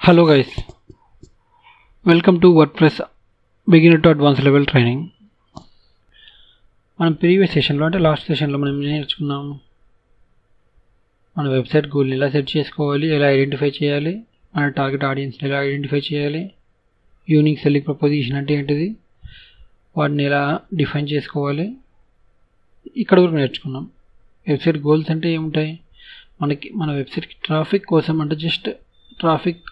Hello guys, welcome to WordPress beginner to advanced level training. మనం previous సెషన్లో అంటే last సెషన్లో మనం ఏం నేర్చుకున్నాం? మన వెబ్సైట్ గోల్ని ఎలా సెట్ చేసుకోవాలి, ఎలా ఐడెంటిఫై చేయాలి, మన టార్గెట్ ఆడియన్స్ని ఎలా ఐడెంటిఫై చేయాలి, యూనిక్ సెల్లింగ్ ప్రపోజిషన్ అంటే ఏంటిది, వాటిని ఎలా డిఫైన్ చేసుకోవాలి, ఇక్కడ వరకు నేర్చుకున్నాం. వెబ్సైట్ గోల్స్ అంటే ఏముంటాయి? మన వెబ్సైట్కి ట్రాఫిక్ కోసం అంటే జస్ట్ ట్రాఫిక్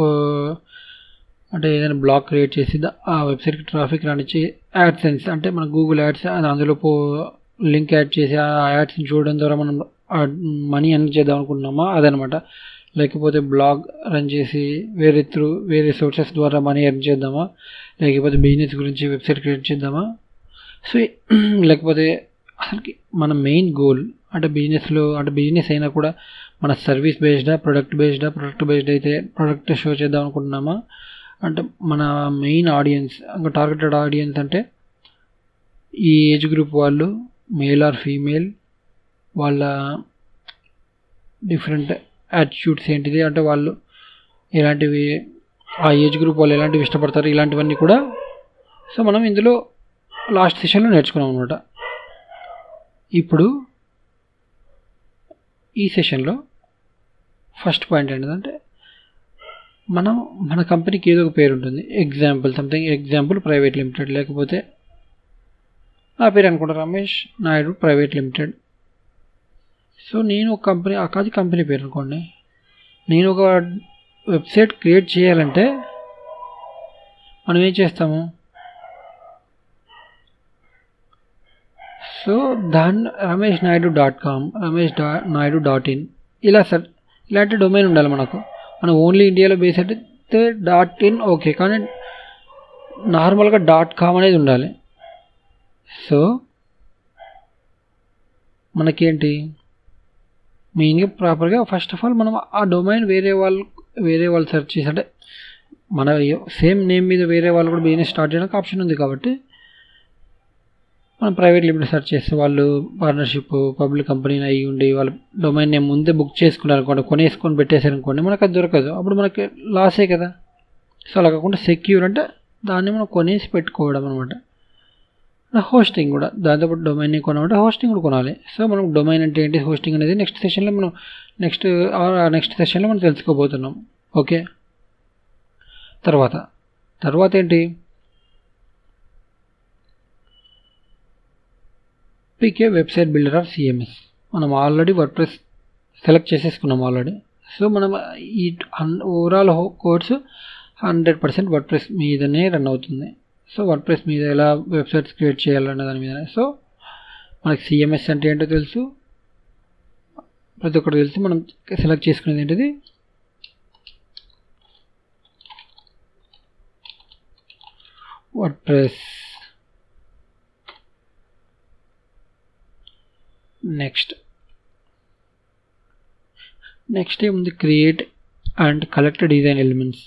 అంటే ఏదైనా బ్లాగ్ క్రియేట్ చేసి ఆ వెబ్సైట్కి ట్రాఫిక్ రానిచ్చి యాడ్సెన్స్ అంటే మన గూగుల్ యాడ్స్ అందులో లింక్ యాడ్ చేసి ఆ యాడ్స్ని చూడడం ద్వారా మనం మనీ ఎర్న్ చేద్దాం అనుకుంటున్నామా అదనమాట. లేకపోతే బ్లాగ్ రన్ చేసి వేరే సోర్సెస్ ద్వారా మనీ ఎర్న్ చేద్దామా, లేకపోతే బిజినెస్ గురించి వెబ్సైట్ క్రియేట్ చేద్దామా. సో లేకపోతే అసలుకి మన మెయిన్ గోల్ అంటే బిజినెస్ అయినా కూడా మన సర్వీస్ బేస్డా ప్రొడక్ట్ బేస్డ్ అయితే ప్రొడక్ట్ షో చేద్దాం అనుకుంటున్నామా. అంటే మన మెయిన్ ఆడియన్స్ ఇంకా టార్గెటెడ్ ఆడియన్స్ అంటే ఈ ఏజ్ గ్రూప్ వాళ్ళు, మేల్ ఆర్ ఫీమేల్, వాళ్ళ డిఫరెంట్ యాటిట్యూడ్స్ ఏంటిది అంటే వాళ్ళు ఎలాంటివి, ఆ ఏజ్ గ్రూప్ వాళ్ళు ఎలాంటివి ఇష్టపడతారు, ఇలాంటివన్నీ కూడా సో మనం ఇందులో లాస్ట్ సెషన్లో నేర్చుకున్నాం అనమాట. ఇప్పుడు ఈ సెషన్లో ఫస్ట్ పాయింట్ ఏంటంటే మన కంపెనీకి ఏదో ఒక పేరు ఉంటుంది. ఎగ్జాంపుల్ ప్రైవేట్ లిమిటెడ్, లేకపోతే నా పేరు అనుకుంటా Ramesh Naidu private limited. So నేను ఒక కంపెనీ పేరు అనుకోండి. నేను ఒక వెబ్సైట్ క్రియేట్ చేయాలంటే మనం ఏం చేస్తాము? సో దాన్ని rameshnayidu.com, rameshnayidu.in ఇలాంటి డొమైన్ ఉండాలి మనకు. మనం ఓన్లీ ఇండియాలో బేస్ అయితే .in ఓకే, కానీ నార్మల్గా .com అనేది ఉండాలి. సో మనకేంటి మెయిన్గా ప్రాపర్గా ఫస్ట్ ఆఫ్ ఆల్ మనం ఆ డొమైన్ వేరే వాళ్ళు సెర్చ్ చేసి అంటే మన సేమ్ నేమ్ మీద వేరే వాళ్ళు కూడా బిజినెస్ స్టార్ట్ చేయడానికి ఆప్షన్ ఉంది. కాబట్టి మనం ప్రైవేట్ లిమిటెడ్ సెర్చ్ చేస్తే వాళ్ళు పార్ట్నర్షిప్ పబ్లిక్ కంపెనీ అయ్యి ఉండి వాళ్ళ డొమైన్ నేమ్ ముందే బుక్ చేసుకున్నారు అనుకోండి, కొనేసుకొని పెట్టేశారు అనుకోండి, మనకు అది దొరకదు, అప్పుడు మనకి లాసే కదా. సో అలా కాకుండా సెక్యూర్ అంటే దాన్ని మనం కొనేసి పెట్టుకోవడం అనమాట. హోస్టింగ్ కూడా దాంతోపాటు డొమైన్ కొనాలంటే హోస్టింగ్ కూడా కొనాలి. సో మనం డొమైన్ అంటే ఏంటి, హోస్టింగ్ అనేది నెక్స్ట్ సెషన్లో మనం తెలుసుకోబోతున్నాం. ఓకే, తర్వాత ఏంటి, pick a website builder or CMS. మనం ఆల్రెడీ వర్డ్ప్రెస్ సెలెక్ట్ చేసేసుకున్నాం ఆల్రెడీ. సో మనం ఈ ఓవరాల్ కోర్సు 100% వర్డ్ప్రెస్ మీదనే రన్ అవుతుంది. సో వర్డ్ప్రెస్ మీద ఎలా వెబ్సైట్స్ క్రియేట్ చేయాలనే దాని మీద. సో మనకి సిఎంఎస్ అంటే ఏంటో తెలుసు, ప్రతి ఒక్కటి తెలుసు. మనం సెలెక్ట్ చేసుకునేది ఏంటిది, వర్డ్ప్రెస్. నెక్స్ట్ ఏముంది, create and collect design elements.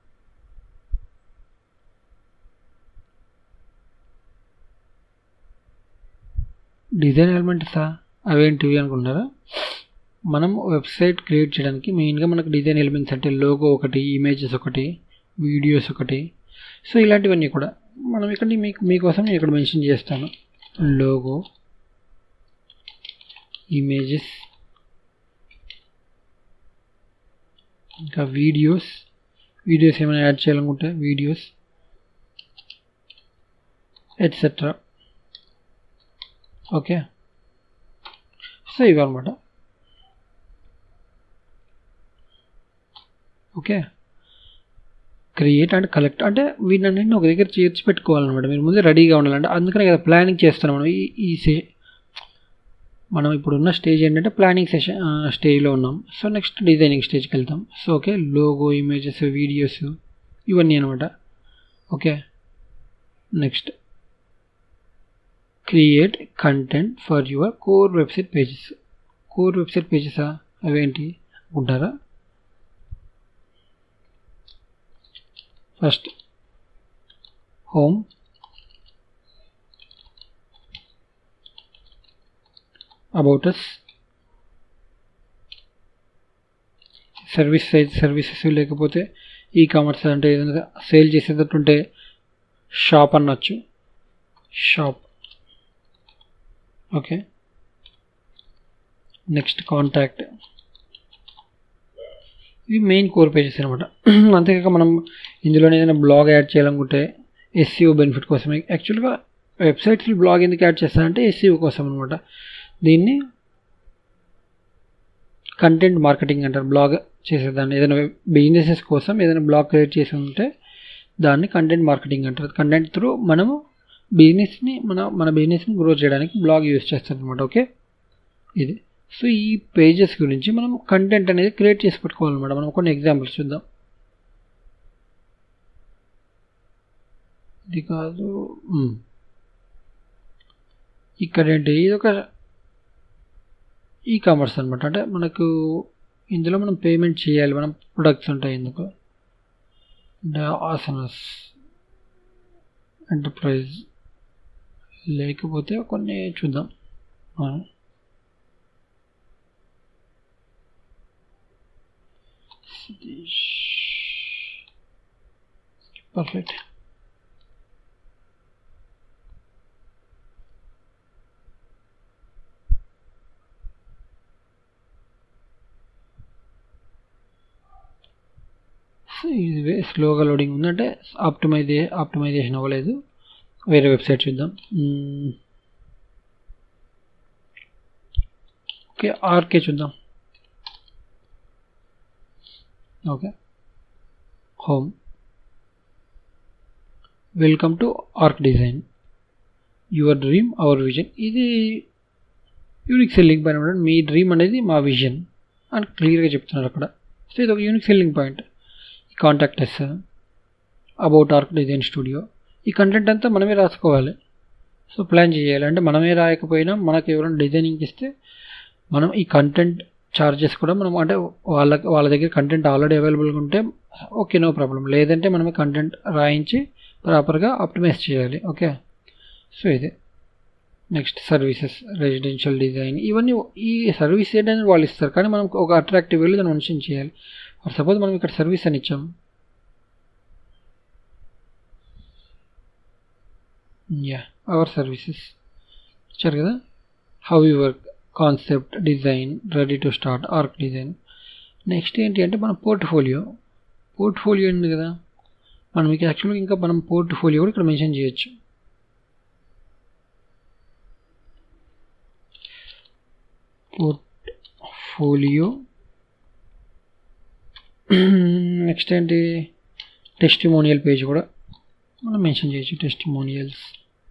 Design ఎలిమెంట్సా అవేంటివి అనుకుంటారా? మనం వెబ్సైట్ క్రియేట్ చేయడానికి మెయిన్గా మనకు డిజైన్ ఎలిమెంట్స్ అంటే లోగో ఒకటి, ఇమేజెస్ ఒకటి, వీడియోస్ ఒకటి. సో ఇలాంటివన్నీ కూడా మనం ఇక్కడ మీకోసం నేను ఇక్కడ మెన్షన్ చేస్తాను. లోగో, ఇమేజెస్, ఇంకా వీడియోస్ ఏమైనా యాడ్ చేయాలనుకుంటే వీడియోస్ ఎట్సెట్రా. ఓకే, సో ఇవి అనమాట. ఓకే, క్రియేట్ అండ్ కలెక్ట్ అంటే వీటన్నింటిని ఒక దగ్గర చేర్చి పెట్టుకోవాలన్నమాట. మీరు ముందే రెడీగా ఉండాలంటే అందుకనే కదా ప్లానింగ్ చేస్తాను మనం. మనం ఇప్పుడున్న స్టేజ్ ఏంటంటే ప్లానింగ్ స్టేజ్లో ఉన్నాం. సో నెక్స్ట్ డిజైనింగ్ స్టేజ్కి వెళ్తాం. So okay, logo, images, videos ఇవన్నీ అనమాట. Okay, next create content for your core website pages. అవేంటి అనుకుంటారా? First home, about us, services లేకపోతే ఈ కామర్స్ అంటే ఏదైనా సేల్ చేసేటట్టుంటే షాప్ అనొచ్చు, షాప్. Okay, next contact. ఇవి మెయిన్ కోర్ పేజెస్ అనమాట. అంతేకాక మనం ఇందులోనే ఏదైనా బ్లాగ్ యాడ్ చేయాలనుకుంటే SEO బెనిఫిట్ కోసమే. యాక్చువల్గా వెబ్సైట్స్లో బ్లాగ్ ఎందుకు యాడ్ చేస్తారంటే SEO కోసం అనమాట. దీన్ని కంటెంట్ మార్కెటింగ్ అంటారు. బ్లాగ్ చేసేదాన్ని ఏదైనా బిజినెసెస్ కోసం ఏదైనా బ్లాగ్ క్రియేట్ చేసి ఉంటే దాన్ని కంటెంట్ మార్కెటింగ్ అంటారు. కంటెంట్ త్రూ మనము బిజినెస్ని మన బిజినెస్ని గ్రో చేయడానికి బ్లాగ్ యూజ్ చేస్తాం అనమాట. ఓకే, ఇది. సో ఈ పేజెస్ గురించి మనం కంటెంట్ అనేది క్రియేట్ చేసి పెట్టుకోవాలన్నమాట. మనం కొన్ని ఎగ్జాంపుల్స్ చూద్దాం. ఇది కాదు, ఇక్కడ ఏంటి, ఇది ఒక కామర్స్ అనమాట. అంటే మనకు ఇందులో మనం పేమెంట్ చేయాలి, మనం ప్రొడక్ట్స్ ఉంటాయి ఎందుకు అంటే ఆసనస్ ఎంటర్ప్రైజ్, లేకపోతే కొన్ని చూద్దాం. పర్ఫెక్ట్. ఇది స్లోగా లోడింగ్ ఉందంటే ఆప్టిమైజేషన్ అవ్వలేదు. వేరే వెబ్సైట్ చూద్దాం. ఓకే, ఆర్కే చూద్దాం. Okay, home, welcome to Arc Design, your dream our vision. ఇది యూనిక్ సెల్లింగ్ పాయింట్ అనమాట. మీ డ్రీమ్ అనేది మా విజన్ అని క్లియర్గా చెప్తున్నారు అక్కడ. సో ఇది ఒక unique selling point. Contact us, about Arc Design studio. ఈ కంటెంట్ అంతా మనమే రాసుకోవాలి. సో ప్లాన్ చేయాలి అంటే మనమే రాయకపోయినా మనకు ఎవరైనా డిజైనింగ్ ఇస్తే మనం ఈ కంటెంట్ చార్జెస్ కూడా మనం అంటే వాళ్ళ దగ్గర కంటెంట్ ఆల్రెడీ అవైలబుల్గా ఉంటే ఓకే, నో ప్రాబ్లం. లేదంటే మనమే కంటెంట్ రాయించి ప్రాపర్గా ఆప్టిమైజ్ చేయాలి. ఓకే, సో ఇది. Next services, residential design. ఇవన్నీ ఈ సర్వీస్ ఏంటనేది వాళ్ళు ఇస్తారు, కానీ మనం ఒక అట్రాక్టివ్ వేలో దాన్ని మెన్షన్ చేయాలి. ఫర్ సపోజ్ మనం ఇక్కడ సర్వీస్ అని ఇచ్చాం, అవర్ సర్వీసెస్ ఇచ్చారు కదా. How you work, concept, design, ready to start, Arc Design. Next ఏంటి అంటే మన పోర్ట్ఫోలియో ఉంది కదా. మనం యాక్చువల్గా ఇంకా మనం పోర్ట్ఫోలియో కూడా ఇక్కడ మెన్షన్ చేయొచ్చు. పోర్ట్ఫోలియో. నెక్స్ట్ ఏంటి, టెస్టిమోనియల్ పేజ్ కూడా మనం మెన్షన్ చేయొచ్చు. Testimonials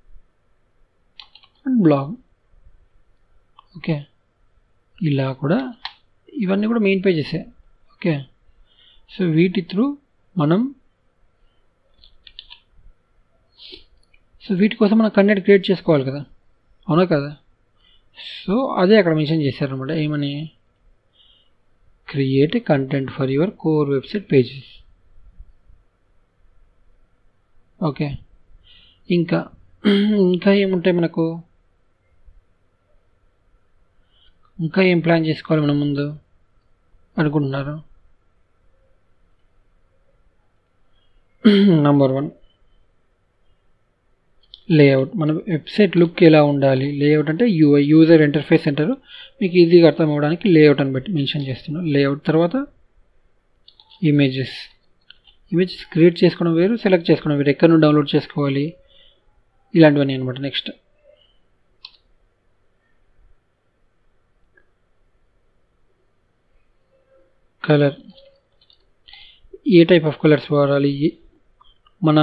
and blog. ఓకే, ఇలా కూడా ఇవన్నీ కూడా మెయిన్ పేజెసే. ఓకే, సో వీటి త్రూ మనం వీటి కోసం మనం కంటెంట్ క్రియేట్ చేసుకోవాలి కదా, అవునా కదా. సో అదే అక్కడ మెన్షన్ చేశారనమాట. ఏమని, create content for your core website pages. Okay, ఇంకా ఏముంటాయి మనకు, ఇంకా ఏం ప్లాన్ చేసుకోవాలి మనం ముందు అనుకుంటున్నారు. Number 1 layout. మన వెబ్సైట్ లుక్ ఎలా ఉండాలి. లేఅవుట్ అంటే యూఐ, యూజర్ ఇంటర్ఫేస్ అంటారు. మీకు ఈజీగా అర్థం అవ్వడానికి లేఅవుట్ అని బట్టి మెన్షన్ చేస్తున్నాను. లేఅవుట్ తర్వాత ఇమేజెస్ క్రియేట్ చేసుకోవడం వేరు, సెలెక్ట్ చేసుకోవడం వేరు. ఎక్కడ నుండి డౌన్లోడ్ చేసుకోవాలి ఇలాంటివన్నీ అనమాట. నెక్స్ట్ కలర్, ఏ టైప్ ఆఫ్ కలర్స్ వాడాలి. మన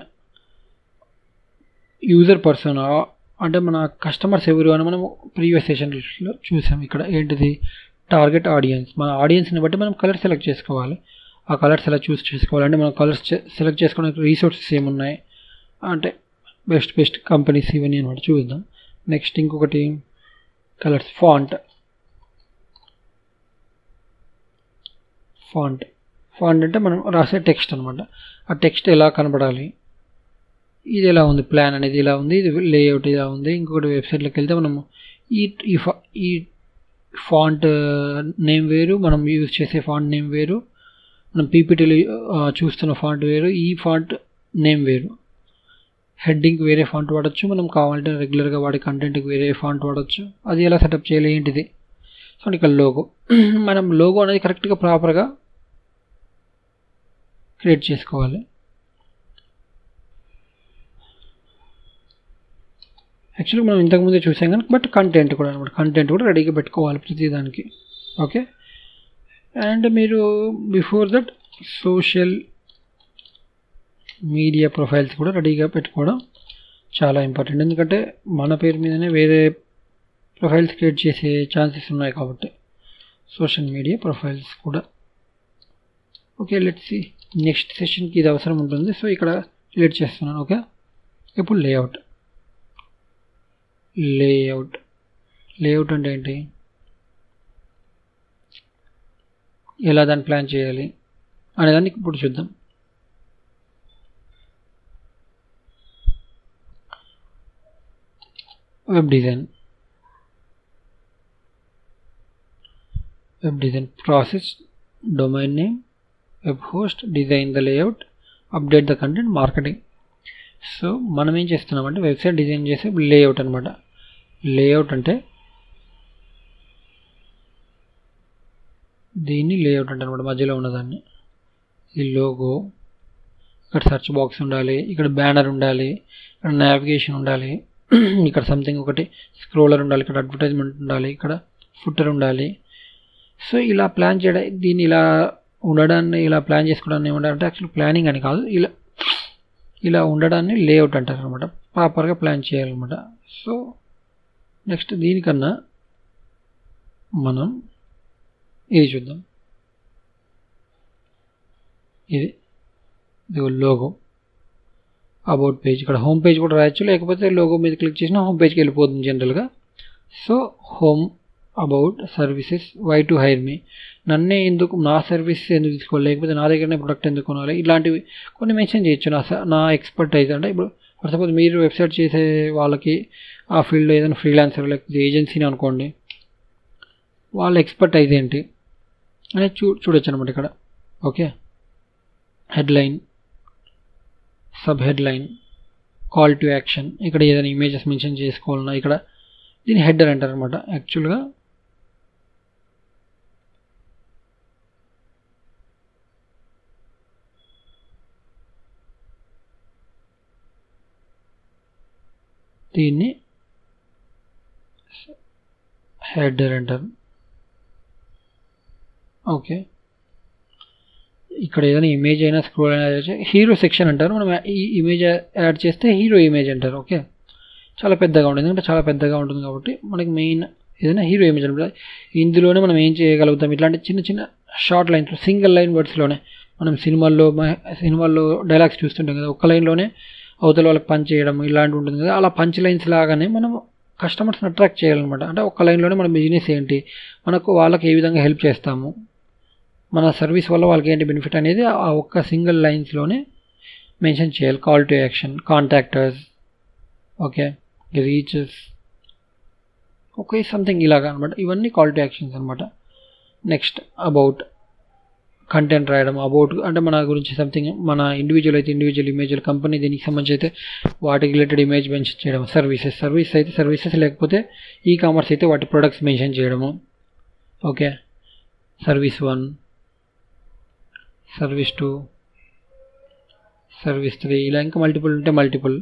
యూజర్ పర్సన్ అంటే మన కస్టమర్స్ ఎవరు అని మనం ప్రీవియస్ సెషన్లో చూసాం. ఇక్కడ ఏంటిది, టార్గెట్ ఆడియన్స్. మన ఆడియన్స్ని బట్టి మనం కలర్ సెలెక్ట్ చేసుకోవాలి. ఆ కలర్స్ ఎలా చూస్ చేసుకోవాలంటే మనం కలర్స్ సెలెక్ట్ చేసుకోవడానికి రీసోర్సెస్ ఏమున్నాయి అంటే బెస్ట్ కంపెనీస్ ఇవన్నీ అనమాట చూద్దాం. నెక్స్ట్ ఇంకొకటి కలర్స్, ఫాంట్ అంటే మనం రాసే టెక్స్ట్ అనమాట. ఆ టెక్స్ట్ ఎలా కనబడాలి, ఇది ఎలా ఉంది, ప్లాన్ అనేది ఇలా ఉంది, ఇది లేఅవుట్ ఇలా ఉంది. ఇంకొకటి వెబ్సైట్లోకి వెళ్తే మనము ఈ ఫాంట్ నేమ్ వేరు, మనం యూజ్ చేసే ఫాంట్ నేమ్ వేరు, మనం పీపీటీలో చూస్తున్న ఫాంట్ వేరు, ఈ ఫాంట్ నేమ్ వేరు. హెడ్డింగ్కి వేరే ఫాంట్ వాడచ్చు, మనం కావాలంటే రెగ్యులర్గా వాడే కంటెంట్కి వేరే ఫాంట్ వాడచ్చు. అది ఎలా సెటప్ చేయాలి ఏంటిది. సో ఇక్కడ లోగో మనం లోగో అనేది కరెక్ట్గా ప్రాపర్గా క్రియేట్ చేసుకోవాలి. యాక్చువల్గా మనం ఇంతకుముందే చూసాం కానీ బట్ కంటెంట్ కూడా అనమాట, కంటెంట్ కూడా రెడీగా పెట్టుకోవాలి ప్రతిదానికి. ఓకే, అండ్ మీరు before that social media profiles కూడా రెడీగా పెట్టుకోవడం చాలా ఇంపార్టెంట్. ఎందుకంటే మన పేరు మీదనే వేరే ప్రొఫైల్స్ క్రియేట్ చేసే ఛాన్సెస్ ఉన్నాయి కాబట్టి సోషల్ మీడియా ప్రొఫైల్స్ కూడా. ఓకే, లెట్స్ సి నెక్స్ట్ సెషన్కి ఇది అవసరం ఉంటుంది. సో ఇక్కడ క్రియేట్ చేస్తున్నాను. ఓకే, ఇప్పుడు లేఅవుట్ అంటే ఏంటి, ఎలా దాన్ని ప్లాన్ చేయాలి అనేదాన్ని ఇప్పుడు చూద్దాం. Web design process, domain name, web host, design the layout, update the content, marketing. So మనం ఏం చేస్తున్నామంటే వెబ్సైట్ డిజైన్ చేసే లేఅవుట్ అనమాట. లేఅవుట్ అంటే దీన్ని లేఅవుట్ అంటే అనమాట, మధ్యలో ఉన్నదాన్ని. ఈ లోగో, ఇక్కడ సెర్చ్ బాక్స్ ఉండాలి, ఇక్కడ బ్యానర్ ఉండాలి, ఇక్కడ నావిగేషన్ ఉండాలి, ఇక్కడ సంథింగ్ ఒకటి స్క్రోలర్ ఉండాలి, ఇక్కడ అడ్వర్టైజ్మెంట్ ఉండాలి, ఇక్కడ ఫుటర్ ఉండాలి. సో ఇలా ప్లాన్ చేయడం, దీన్ని ఇలా ఉండడాన్ని ఇలా ప్లాన్ చేసుకోవడాన్ని ఏమంటారంటే యాక్చువల్ ప్లానింగ్ అని కాదు, ఇలా ఉండడాన్ని లేఅవుట్ అంటారు అనమాట. ప్రాపర్గా ప్లాన్ చేయాలన్నమాట. సో నెక్స్ట్ దీనికన్నా మనం ఇది చూద్దాం. ఇది లోగో, అబౌట్ పేజ్, ఇక్కడ హోమ్ పేజ్ కూడా రాయొచ్చు, లేకపోతే లోగో మీద క్లిక్ చేసినా హోమ్ పేజ్కి వెళ్ళిపోతుంది జనరల్గా. So home, about, services, why to hire me, నన్నే ఎందుకు, నా సర్వీస్ ఎందుకు తీసుకోవాలి, లేకపోతే నా దగ్గరనే ప్రొడక్ట్ ఎందుకు కొనాలి, ఇలాంటివి కొన్ని మెన్షన్ చేయొచ్చు. నా ఎక్స్పర్టైజ్ అంటే ఇప్పుడు ఫర్ సపోజ్ మీరు వెబ్సైట్ చేసే వాళ్ళకి ఆ ఫీల్డ్లో ఏదైనా ఫ్రీలాన్సర్ లేకపోతే ఏజెన్సీని అనుకోండి, వాళ్ళ ఎక్స్పర్టైజ్ ఏంటి అనేది చూడొచ్చు అనమాట ఇక్కడ. Okay, headline, sub headline, call to action, ఇక్కడ ఏదైనా ఇమేజెస్ మెన్షన్ చేసుకోవాలన్నా ఇక్కడ దీన్ని హెడర్ అంటారు అనమాట. యాక్చువల్గా దీన్ని హెడర్ అంటారు. ఓకే, ఇక్కడ ఏదైనా ఇమేజ్ అయినా స్క్రోల్ అయినా హీరో సెక్షన్ అంటారు. మనం ఈ ఇమేజ్ యాడ్ చేస్తే హీరో ఇమేజ్ అంటారు. ఓకే, చాలా పెద్దగా ఉంటుంది, ఎందుకంటే చాలా పెద్దగా ఉంటుంది కాబట్టి మనకి మెయిన్ ఏదైనా హీరో ఇమేజ్ అనమాట. ఇందులోనే మనం ఏం చేయగలుగుతాం, ఇట్లాంటి చిన్న చిన్న షార్ట్ లైన్స్, సింగిల్ లైన్ వర్డ్స్లోనే మనం సినిమాల్లో డైలాగ్స్ చూస్తుంటాం కదా, ఒక్క లైన్లోనే అవతల వాళ్ళకి పంచ్ చేయడం ఇలాంటివి ఉంటుంది కదా, అలా పంచ్ లైన్స్ లాగానే మనం కస్టమర్స్ని అట్రాక్ట్ చేయాలన్నమాట. అంటే ఒక్క లైన్లోనే మన బిజినెస్ ఏంటి, వాళ్ళకి ఏ విధంగా హెల్ప్ చేస్తాము, మన సర్వీస్ వల్ల వాళ్ళకి ఏంటి బెనిఫిట్ అనేది ఆ ఒక్క సింగిల్ లైన్స్లోనే మెన్షన్ చేయాలి. Call to action, contractors, okay, reaches, okay, something ఇలాగా అనమాట. ఇవన్నీ కాల్ టు యాక్షన్స్ అనమాట. నెక్స్ట్ అబౌట్, కంటెంట్ రాయడం. అబౌట్ అంటే మన గురించి సంథింగ్, మన ఇండివిజువల్ అయితే ఇండివిజువల్ ఇమేజ్లు, కంపెనీ దీనికి సంబంధించి అయితే వాటికి రిలేటెడ్ ఇమేజ్ మెన్షన్ చేయడం. సర్వీస్ అయితే సర్వీసెస్, లేకపోతే ఈ కామర్స్ అయితే వాటి ప్రొడక్ట్స్ మెన్షన్ చేయడము. ఓకే, సర్వీస్ 1, సర్వీస్ 2, సర్వీస్ 3, ఇలా ఇంకా మల్టిపుల్ ఉంటే మల్టిపుల్.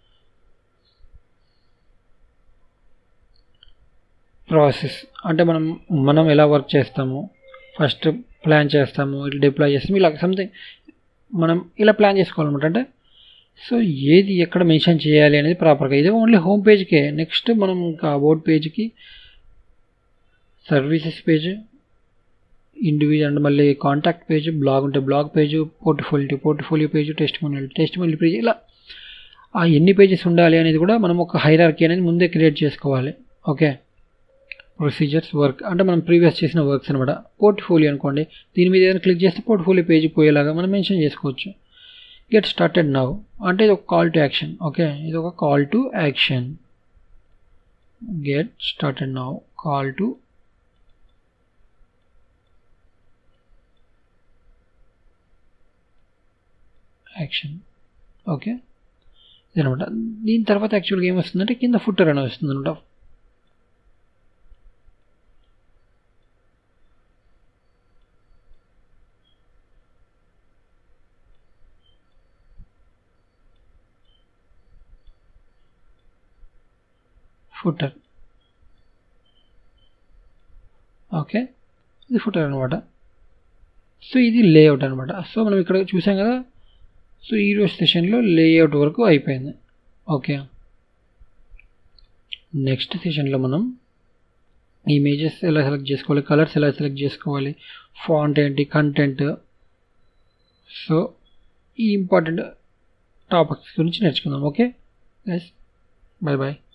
ప్రాసెస్ అంటే మనం ఎలా వర్క్ చేస్తాము, ఫస్ట్ ప్లాన్ చేస్తాము, ఇట్లా డిప్లాయ్ చేస్తాము, ఇలా సంథింగ్ మనం ఇలా ప్లాన్ చేసుకోవాలన్నమాట. అంటే సో ఏది ఎక్కడ మెన్షన్ చేయాలి అనేది ప్రాపర్గా. ఇది ఓన్లీ హోమ్ పేజ్కే. నెక్స్ట్ మనం ఇంకా అబౌట్ పేజ్కి, సర్వీసెస్ పేజ్, ఇండివిజువల్ అంటే మళ్ళీ కాంటాక్ట్ పేజ్, బ్లాగ్ ఉంటే blog page, portfolio page, testimonial page, ఇలా ఆ ఎన్ని పేజెస్ ఉండాలి అనేది కూడా మనం ఒక హైరార్కీ అనేది ముందే క్రియేట్ చేసుకోవాలి. ఓకే, ప్రొసీజర్స్, వర్క్ అంటే మనం ప్రీవియస్ చేసిన వర్క్స్ అనమాట. పోర్ట్ఫోలియో అనుకోండి, దీని మీద ఏదైనా క్లిక్ చేస్తే పోర్ట్ఫోలియో పేజ్ పోయేలాగా మనం మెన్షన్ చేసుకోవచ్చు. గెట్ స్టార్టెడ్ నౌ అంటే ఇది ఒక కాల్ టు యాక్షన్. ఓకే, ఇది ఒక call to action. Get started now, call to action. Okay, ఇదనమాట. దీని తర్వాత యాక్చువల్గా ఏమొస్తుందంటే కింద ఫుటర్ అని వస్తుంది అనమాట. ఫుటర్. ఓకే, ఇది ఫుటర్ అనమాట. సో ఇది లేఅవుట్ అనమాట. సో మనం ఇక్కడ చూసాం కదా. సో ఈరోజు సెషన్లో లేఅవుట్ వరకు అయిపోయింది. ఓకే, నెక్స్ట్ సెషన్లో మనం ఇమేజెస్ ఎలా సెలెక్ట్ చేసుకోవాలి, కలర్స్ ఎలా సెలెక్ట్ చేసుకోవాలి, ఫాంట్ ఏంటి, కంటెంట్, సో ఈ ఇంపార్టెంట్ టాపిక్స్ గురించి నేర్చుకుందాం. Okay guys, bye bye.